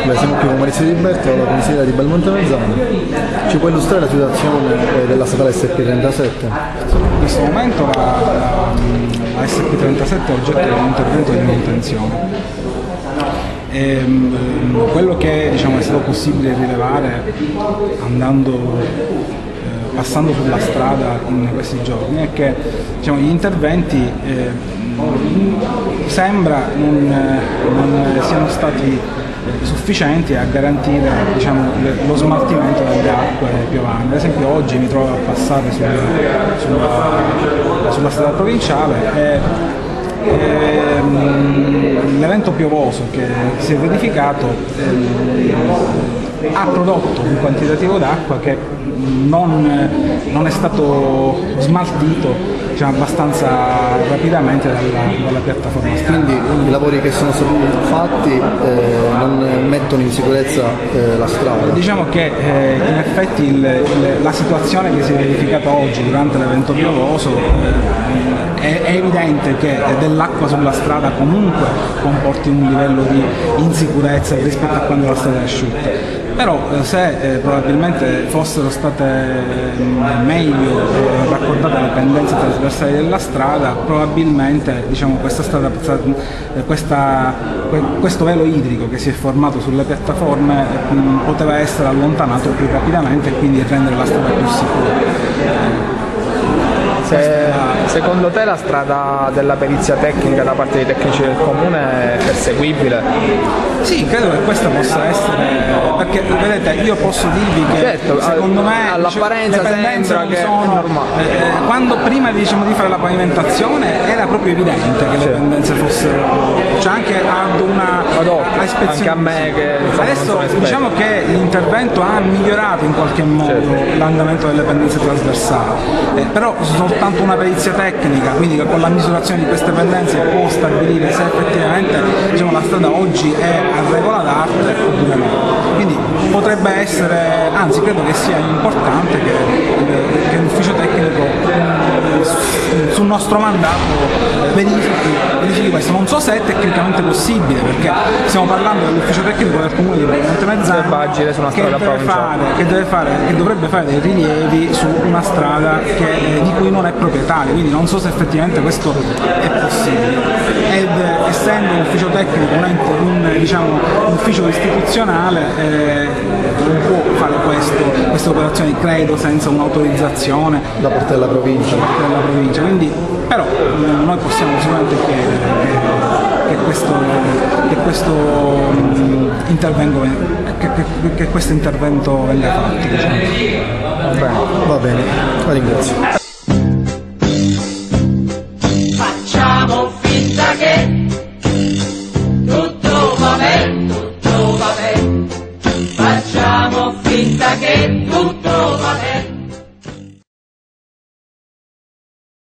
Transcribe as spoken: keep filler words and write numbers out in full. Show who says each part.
Speaker 1: Beh, siamo qui con Maurizio Di Berto, la consigliera di Belmonte Mezzano. Ci può illustrare la situazione della statale S P trentasette?
Speaker 2: In questo momento la, la, la S P trentasette è oggetto di un intervento di manutenzione. E, um, quello che diciamo, è stato possibile rilevare andando, eh, passando sulla strada in questi giorni è che diciamo, gli interventi eh, sembra non, non siano stati sufficienti a garantire diciamo, lo smaltimento delle acque piovane. Ad esempio oggi mi trovo a passare sulla, sulla, sulla strada provinciale e l'evento piovoso che si è verificato eh, ha prodotto un quantitativo d'acqua che non, non è stato smaltito diciamo, abbastanza rapidamente dalla, dalla piattaforma stradale.
Speaker 1: Quindi i lavori che sono stati fatti eh, non mettono in sicurezza eh, la strada?
Speaker 2: Diciamo che eh, in effetti il, il, la situazione che si è verificata oggi durante l'evento piovoso eh, è, è evidente che dell'acqua sulla strada comunque comporti un livello di insicurezza rispetto a quando la strada è asciutta. Però eh, se eh, probabilmente fossero state eh, meglio eh, raccordate le pendenze trasversali della strada, probabilmente diciamo, questa strada, eh, questa, que, questo velo idrico che si è formato sulle piattaforme eh, poteva essere allontanato più rapidamente e quindi rendere la strada più sicura.
Speaker 3: Se, secondo te la strada della perizia tecnica da parte dei tecnici del comune è perseguibile?
Speaker 2: Sì, credo che questa possa essere, perché vedete io posso dirvi che
Speaker 3: certo,
Speaker 2: secondo me
Speaker 3: all'apparenza
Speaker 2: le pendenze
Speaker 3: sembra
Speaker 2: non
Speaker 3: che
Speaker 2: sono,
Speaker 3: è normale.
Speaker 2: Eh, quando prima diciamo di fare la pavimentazione era proprio evidente che
Speaker 3: sì.
Speaker 2: le pendenze fossero, cioè anche ad una
Speaker 3: a ispezione,
Speaker 2: anche
Speaker 3: a me che insomma,
Speaker 2: adesso diciamo che l'intervento ha migliorato in qualche modo certo. l'andamento delle pendenze trasversali, eh, però soltanto una perizia tecnica, quindi con la misurazione di queste pendenze può stabilire se effettivamente diciamo, la strada oggi è a regola d'arte oppure no. Quindi potrebbe essere, anzi credo che sia importante che, che l'ufficio tecnico sul nostro mandato verifichi, verifichi questo. Non so se è tecnicamente possibile, perché stiamo parlando dell'ufficio tecnico del comune di Belmonte Mezzano che, deve fare, che, deve fare, che dovrebbe fare dei rilievi su una strada che, di cui non è proprietario, quindi non so se effettivamente questo è possibile. Ed essendo un ufficio tecnico un, un, diciamo, un ufficio istituzionale eh, non può fare questo, queste operazioni credo senza un'autorizzazione
Speaker 1: da parte della provincia.
Speaker 2: Da parte della provincia. Quindi, però mh, noi possiamo sicuramente chiedere che, che questo, che questo mh, intervento che, che, che questo intervento venga fatto. Diciamo.
Speaker 1: Va bene, va bene, la ringrazio.